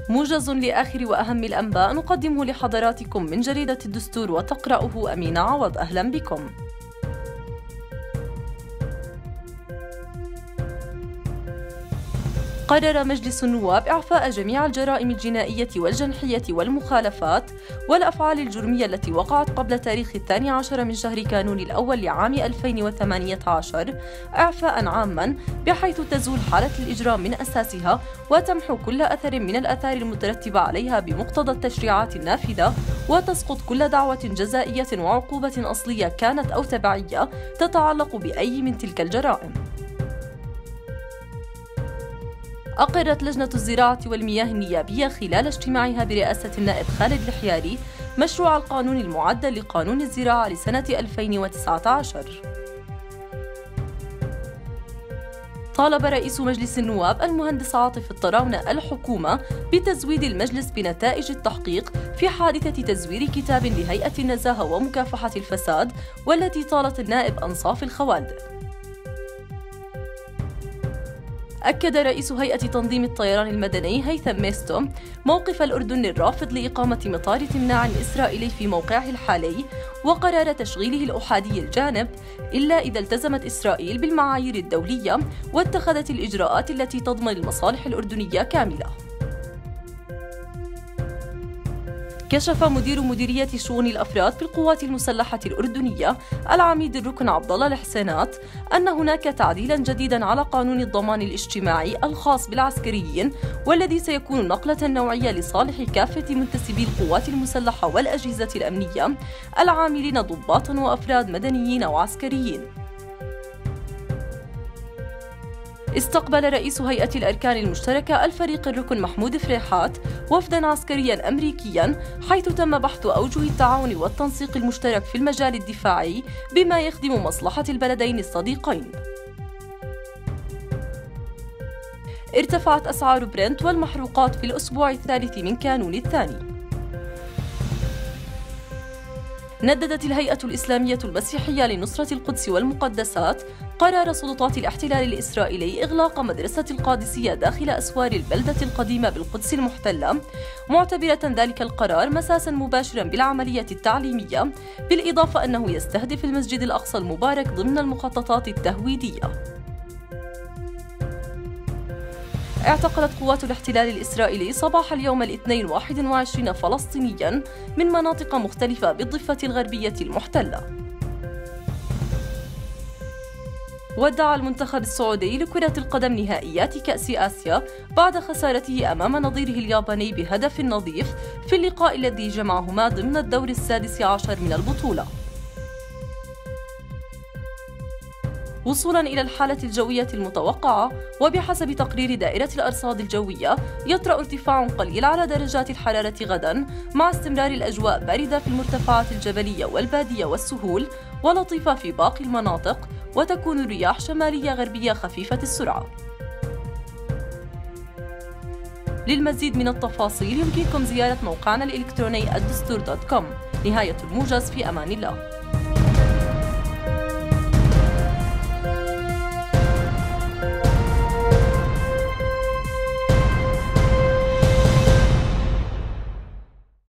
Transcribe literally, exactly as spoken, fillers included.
موجز لآخر وأهم الأنباء نقدمه لحضراتكم من جريدة الدستور وتقرأه أمينة عوض. أهلا بكم. قرر مجلس النواب إعفاء جميع الجرائم الجنائية والجنحية والمخالفات والأفعال الجرمية التي وقعت قبل تاريخ الثاني عشر من شهر كانون الأول لعام ألفين وثمانية عشر إعفاء عاما، بحيث تزول حالة الإجرام من أساسها وتمحو كل أثر من الآثار المترتبة عليها بمقتضى التشريعات النافذة، وتسقط كل دعوة جزائية وعقوبة أصلية كانت أو تبعية تتعلق بأي من تلك الجرائم. أقرت لجنة الزراعة والمياه النيابية خلال اجتماعها برئاسة النائب خالد الحياري مشروع القانون المعدل لقانون الزراعة لسنة ألفين وتسعة عشر. طالب رئيس مجلس النواب المهندس عاطف الطراونة الحكومة بتزويد المجلس بنتائج التحقيق في حادثة تزوير كتاب لهيئة النزاهة ومكافحة الفساد والتي طالت النائب أنصاف الخوالد. أكد رئيس هيئة تنظيم الطيران المدني هيثم ميستو موقف الأردن الرافض لإقامة مطار تمناع إسرائيلي في موقعه الحالي وقرار تشغيله الأحادي الجانب، إلا إذا التزمت إسرائيل بالمعايير الدولية واتخذت الإجراءات التي تضمن المصالح الأردنية كاملة. كشف مدير مديرية شؤون الأفراد في القوات المسلحة الأردنية العميد الركن عبد الله الحسينات أن هناك تعديلا جديدا على قانون الضمان الاجتماعي الخاص بالعسكريين، والذي سيكون نقلة نوعية لصالح كافة منتسبي القوات المسلحة والأجهزة الأمنية العاملين ضباطا وأفراد مدنيين وعسكريين. استقبل رئيس هيئة الأركان المشتركة الفريق الركن محمود فريحات وفداً عسكرياً أمريكياً، حيث تم بحث أوجه التعاون والتنسيق المشترك في المجال الدفاعي بما يخدم مصلحة البلدين الصديقين. ارتفعت أسعار برنت والمحروقات في الأسبوع الثالث من كانون الثاني. نددت الهيئة الإسلامية المسيحية لنصرة القدس والمقدسات قرار سلطات الاحتلال الإسرائيلي إغلاق مدرسة القادسية داخل أسوار البلدة القديمة بالقدس المحتلة، معتبرة ذلك القرار مساسا مباشرا بالعملية التعليمية، بالإضافة أنه يستهدف المسجد الأقصى المبارك ضمن المخططات التهويدية. اعتقلت قوات الاحتلال الإسرائيلي صباح اليوم الاثنين واحد وعشرين فلسطينياً من مناطق مختلفة بالضفة الغربية المحتلة. ودع المنتخب السعودي لكرة القدم نهائيات كأس آسيا بعد خسارته أمام نظيره الياباني بهدف نظيف في اللقاء الذي جمعهما ضمن الدور السادس عشر من البطولة. وصولا إلى الحالة الجوية المتوقعة، وبحسب تقرير دائرة الأرصاد الجوية يطرأ ارتفاع قليل على درجات الحرارة غدا، مع استمرار الأجواء باردة في المرتفعات الجبلية والبادية والسهول، ولطيفة في باقي المناطق، وتكون الرياح شمالية غربية خفيفة السرعة. للمزيد من التفاصيل يمكنكم زيارة موقعنا الإلكتروني الدستور دوت كوم. نهاية الموجز، في أمان الله.